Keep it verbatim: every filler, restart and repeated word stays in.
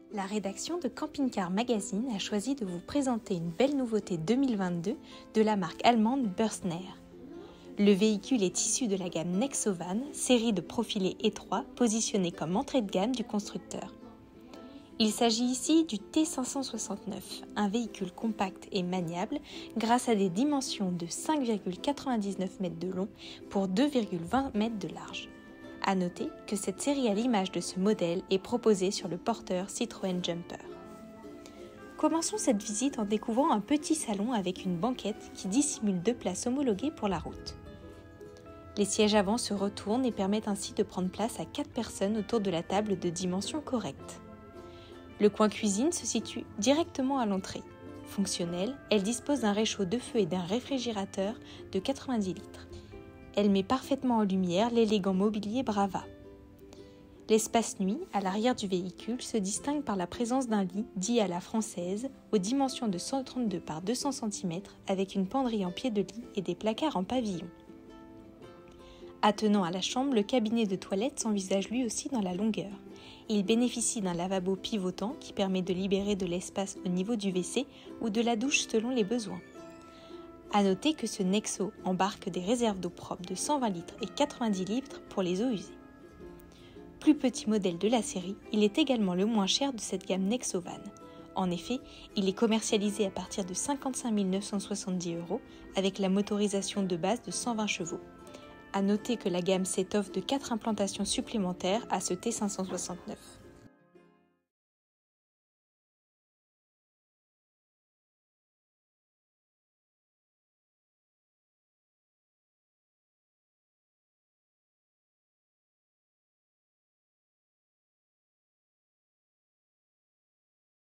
La rédaction de Camping Car Magazine a choisi de vous présenter une belle nouveauté deux mille vingt-deux de la marque allemande Bürstner. Le véhicule est issu de la gamme Nexovan, série de profilés étroits positionnée comme entrée de gamme du constructeur. Il s'agit ici du T cinq cent soixante-neuf, un véhicule compact et maniable grâce à des dimensions de cinq virgule quatre-vingt-dix-neuf mètres de long pour deux virgule vingt mètres de large. A noter que cette série à l'image de ce modèle est proposée sur le porteur Citroën Jumper. Commençons cette visite en découvrant un petit salon avec une banquette qui dissimule deux places homologuées pour la route. Les sièges avant se retournent et permettent ainsi de prendre place à quatre personnes autour de la table de dimension correcte. Le coin cuisine se situe directement à l'entrée. Fonctionnelle, elle dispose d'un réchaud de feu et d'un réfrigérateur de quatre-vingt-dix litres. Elle met parfaitement en lumière l'élégant mobilier Brava. L'espace nuit, à l'arrière du véhicule, se distingue par la présence d'un lit dit à la française, aux dimensions de cent trente-deux par deux cents centimètres, avec une penderie en pied de lit et des placards en pavillon. Attenant à la chambre, le cabinet de toilette s'envisage lui aussi dans la longueur. Il bénéficie d'un lavabo pivotant qui permet de libérer de l'espace au niveau du W C ou de la douche selon les besoins. A noter que ce Nexo embarque des réserves d'eau propre de cent vingt litres et quatre-vingt-dix litres pour les eaux usées. Plus petit modèle de la série, il est également le moins cher de cette gamme Nexovan. En effet, il est commercialisé à partir de cinquante-cinq mille neuf cent soixante-dix euros avec la motorisation de base de cent vingt chevaux. A noter que la gamme s'étoffe de quatre implantations supplémentaires à ce T cinq cent soixante-neuf.